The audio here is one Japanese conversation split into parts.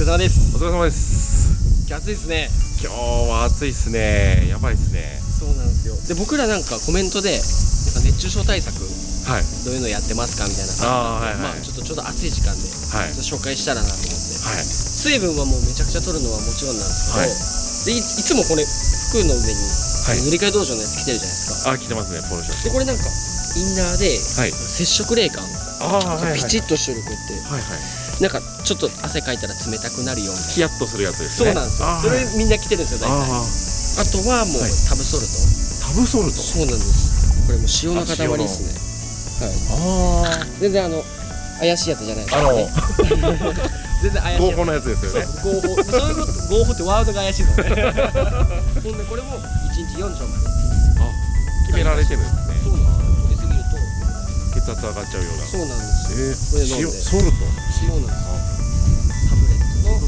れ様です。 お疲れ様です。 今日暑いですね。 今日は暑いですね。やばいですね。 そうなんですよ。で、僕らなんかコメントでなんか熱中症対策、 はい、 どういうのやってますかみたいな感じで、ちょっと暑い時間で、ちょっと紹介したらなと思って、水分はもうめちゃくちゃ取るのはもちろんなんですけど、でいつもこれ服の上に塗り替え道場のやつ着てるじゃないですか。 あ、着てますね、ポロシャツ。 でこれなんかインナーで接触冷感、ピチッとしてるこうやって、なんかちょっと汗かいたら冷たくなるようなヒヤッとするやつですね。 そうなんですよ。それみんな着てるんですよ大体。あとはもうタブソルト。 タブソルト。 そうなんです。これも塩の塊ですね。はい。全然怪しいやつじゃないですね。全然怪しい。 合法のやつですよね。 合法。そういうこと、合法ってワードが怪しいのね。ほんでこれも1日4錠まで。 決められてるんですね。 そうなんです。取りすぎると血圧上がっちゃうような。 そうなんです。これ飲んで。 ソルト。 そうなんです。タブレットの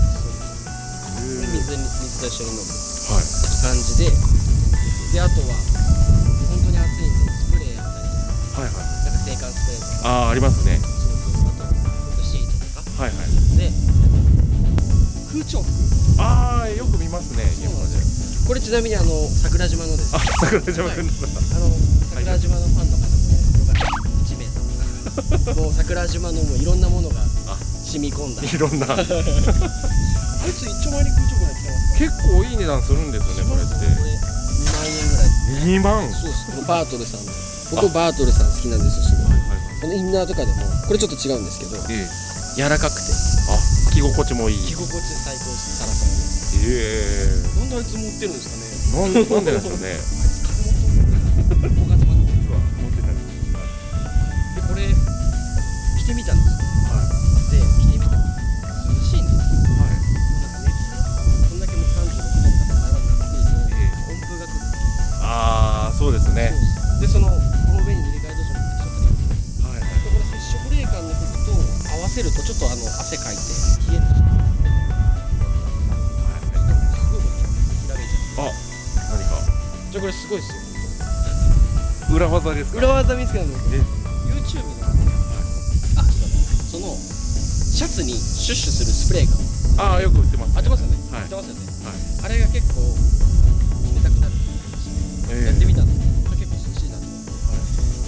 水と一緒に飲む感じで、あとは本当に暑いんでスプレーやったりとか、なんか制汗スプレーとか、 ありますね。 そうあとフットシートとか、で空調服、よく見ますね。 これちなみに桜島のです。 桜島くんの桜島のファンの方もね、よかったら1名様もう桜島のもういろんなものが染み込んだ、いろんなあいつ一丁前に空調服が来てます。 結構いい値段するんですよね、これって。 これ2万円ぐらい。 2万。 そうです。このバートルさんの、僕バートルさん好きなんですよ、すごい。このインナーとかでもこれちょっと違うんですけど、柔らかくて着心地もいい。 着心地最高です。サラサラで。なんであいつ持ってるんですかね。 なんでなんでしょうね。 あいつ金持ってる。他妻実は持ってたり。でこれ着てみたんですよ。で着てみたら涼しいんですよ。なんか熱こんだけもう36度とかならなくて温風がくる。 そうですね。 でこの上に塗り替え道場もでこれ接触冷感の服と合わせるとちょっと汗かいて冷えてきて。じゃあこれすごいですよ。 裏技ですか。 裏技見つけたの。YouTube のそのシャツにシュッシュするスプレーがよく売ってます。 売ってますよね。売ってますよね。あれが結構冷たくなるっていう話でやってみたんですけど、結構涼しいなと思って。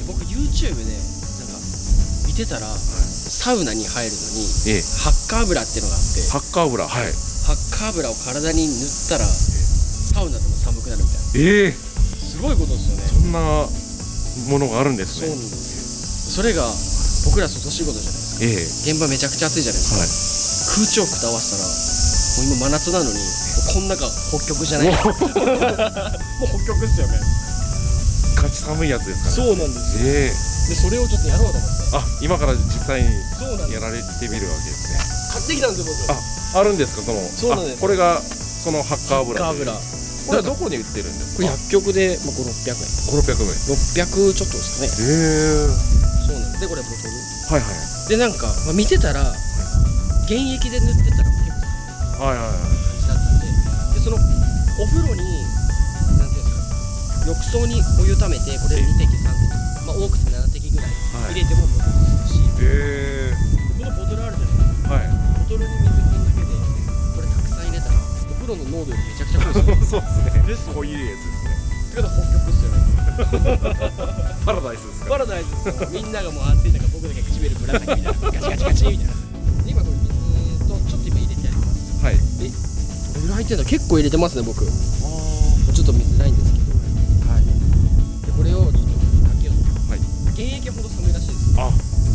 僕 YouTube でなんか見てたらサウナに入るのにハッカー油っていうのがあって、 ハッカー油、 ハッカー油を体に塗ったらサウナでも寒くなるみたいな。すごいことですよね。 そんなものがあるんですね。 そうなんですよ。それが僕ら外仕事じゃないですか。現場めちゃくちゃ暑いじゃないですか。空調服と合わせたらもう今真夏なのにこんなが北極じゃないですか。もう北極ですよね。 ガチ寒いやつですかそうね。 なんですよ。でそれをちょっとやろうと思って。 今から実際にやられてみるわけですね。 買ってきたんですよ僕。 あるんですか。 そうなんです。 これがそのハッカー油。これはどこに売ってるんですか。 これ薬局で5、600円。600ちょっとですかね。そうなんです。でこれボトル。でなんか見てたら原液で塗ってたら結構感じだったんで、そのお風呂になんていうんですか、浴槽にお湯ためてこれ2滴3滴、多くて7滴ぐらい入れてもボトルですし、このボトルあるじゃないですか。ボトルに水こんだけでこれたくさん入れたらお風呂の濃度よりめちゃくちゃ濃いですよ。 そうですね。濃いやつですね。 ってことは北極っすよね。 パラダイスですか。 パラダイスですよ。みんながもう暑い中僕だけ唇紫みたいなガチガチガチみたいな。今これ水とちょっと今入れてあります。どれぐらい入ってんだ。結構入れてますね僕。ちょっと見づらいんですけど。でこれをちょっとかけようと。原液ほど寒いらしいです。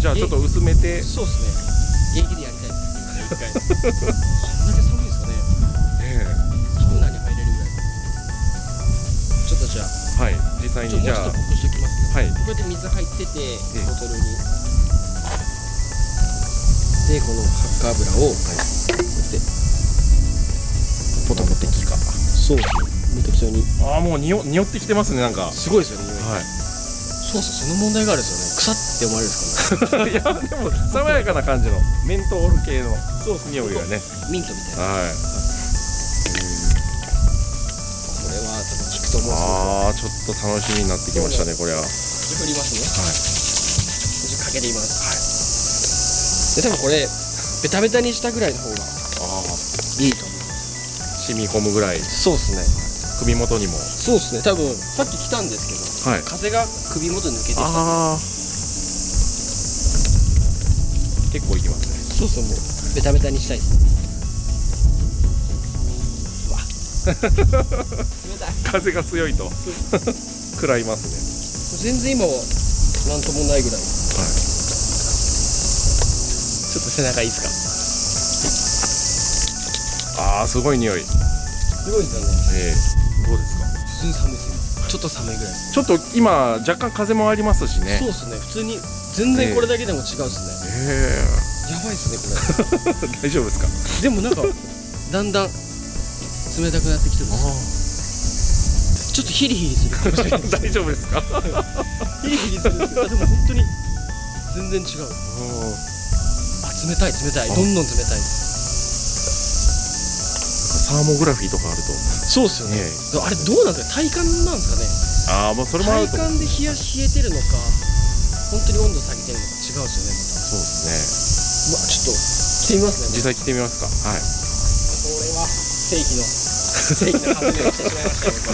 じゃあちょっと薄めて。 そうですね。原液でやりたいです。一回。そんだけ寒いですかね。サウナに入れるぐらい。ちょっとじゃあ。 実際にじゃあ。 もうちょっと濃くしておきますね。こうやって水入っててボトルに。でこのハッカー油をこうやってポタポタキか。そうですね。もう適当に。 もう匂ってきてますね。なんかすごいですよね。そうその問題があるんですよね。腐って思われるんですかね。 いやでも爽やかな感じのメントール系の匂いがね。 ミントみたいな。これは多分効くと思うんですよ。ちょっと楽しみになってきましたね。これは。 振りますね。かけています。で多分これベタベタにしたぐらいの方がいいと思います。 染み込むぐらい。 そうですね。 首元にも。 そうですね。多分さっき来たんですけど、はい、風が首元に抜けてきた。 結構いきますね。 そうそう、もうベタベタにしたいです。うわ冷たい。 風が強いと食らいますね。 全然今はなんともないぐらい。はい、ちょっと背中いいですか。 ああ、すごい匂い。 すごいですよね。 どうですか。 普通に寒いですよ。ちょっと寒いぐらいです。 ちょっと今若干風もありますしね。 そうですね。普通に全然これだけでも違うですね。やばいですねこれ。 大丈夫ですか。 でもなんかだんだん冷たくなってきてるんです。ちょっとヒリヒリするかもしれない。 大丈夫ですか。 ヒリヒリするんですけど、でも本当に全然違う。あ、冷たい冷たい、どんどん冷たい。 サーモグラフィーとかあると。 そうですよね。あれどうなんですか、体感なんですかね。 ああ、もうそれもあると。 体感で冷えてるのか、本当に温度下げてるのか違うですよね。また。 そうですね。 うわ、ちょっと着てみますね。 実際着てみますか。はい。 これは正規の発明をしてしまいましたよ、僕は。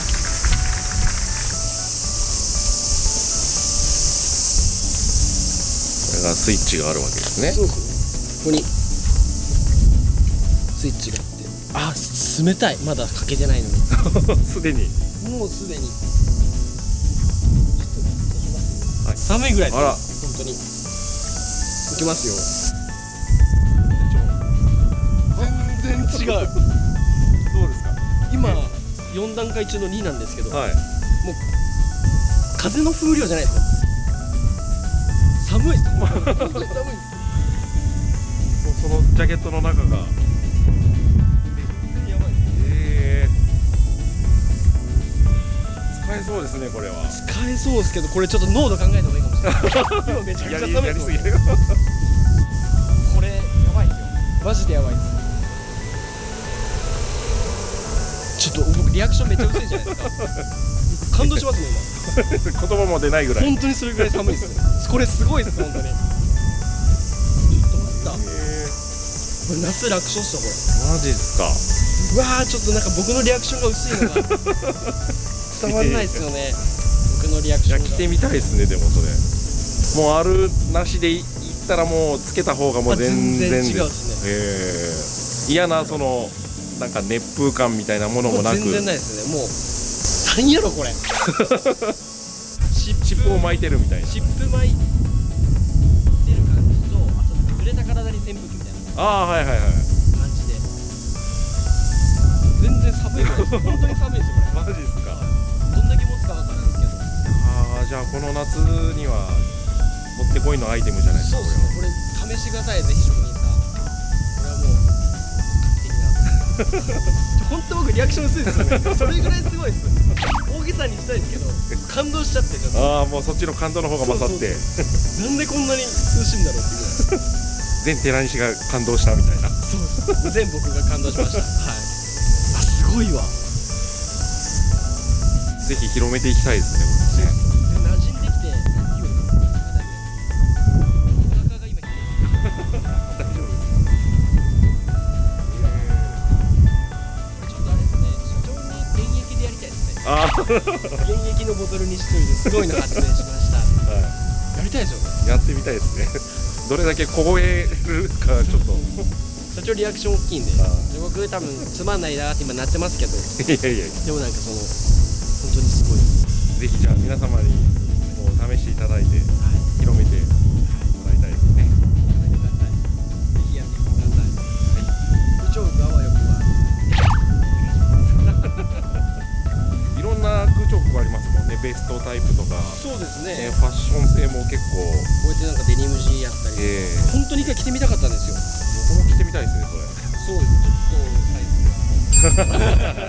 これがスイッチがあるわけですね。 そうですね。ここにスイッチがあって、あ、冷たい。まだかけてないのに。 すでに。 もうすでに。ちょっといきます。はい、寒いぐらいです。本当に。いきますよ。全然違う。どうですか。今4段階中の2なんですけど、はい、もう風の風量じゃないですか。寒いです。本当に寒いです。 そのジャケットの中が。やばいです。使えそうですね、これは。 使えそうですけど、これちょっと濃度考えた方がいいかもしれない。今めちゃくちゃ寒いですもんね。これやばいですよ。マジでやばいです。ちょっと僕リアクションめっちゃ薄いじゃないですか。感動しますね今。言葉も出ないぐらい。 本当にそれぐらい寒いです。これすごいです本当に。ちょっと待った。これ夏楽勝っすよこれ。 マジですか。 うわー、ちょっとなんか僕のリアクションが薄いのが伝わらないですよね。僕のリアクションが。 着てみたいですね。でもそれもうあるなしでいったらもうつけた方がもう全然違うですね。嫌なそのなんか熱風感みたいなものもなく。 全然ないですね。もう何やろこれ。 湿布を巻いてるみたいな。 湿布巻いてる感じと、あと濡れた体に扇風機みたいな。 ああ、はいはいはい。 感じで。全然寒いぐらいです。本当に寒いですよこれ。 マジですか。 どんだけ持つかわからないですけど。 ああ、じゃあこの夏にはもってこいのアイテムじゃないですか。 そうですね。これ試してください、ぜひ職人さん。これはもう画期的な。本当僕リアクション薄いですよね。それぐらいすごいです。大げさにしたいですけど、感動しちゃってちょっと。 ああ、もうそっちの感動の方が勝って。 なんでこんなに涼しいんだろうっていうぐらい。 全寺西が感動したみたいな。 そうです。全僕が感動しました。はい。あ、すごいわ。 ぜひ広めていきたいですね。 馴染んできて、さっきよりも冷たいぐらい。お腹が今冷えてる。大丈夫です。ちょっとあれですね。社長に現役でやりたいですね。ああ。現役のボトルにしといてすごいの発明しました。はい。やりたいですよね。 やってみたいですね。どれだけ凍えるかちょっと。 社長リアクション大きいんで、僕多分つまんないなって今なってますけど。いやいや。でもなんかその本当にすごい。 ぜひじゃあ皆様にもう試していただいて、広めてもらいたいですね。 やめてください。ぜひやってみてください。部長があわよくは。 いろんな空調服ありますもんね。ベストタイプとか。 そうですね。 ファッション性も結構。 こうやってなんかデニム地やったり。本当に一回着てみたかったんですよ。 僕も着てみたいですねそれ。 そうです。ちょっとサイズが。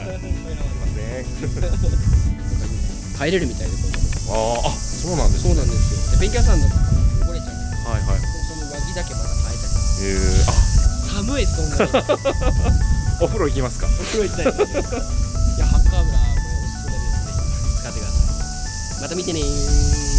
入れるみたいで。 ああ、そうなんです。 そうなんですよ。で、勉強さんの汚れちゃうんで。 はいはい。 その上着だけまた変えたり。あ、寒いそんなに。 お風呂行きますか。 お風呂行きたいですね。いや、ハッカー油これおすすめですね。使ってください。また見てねー。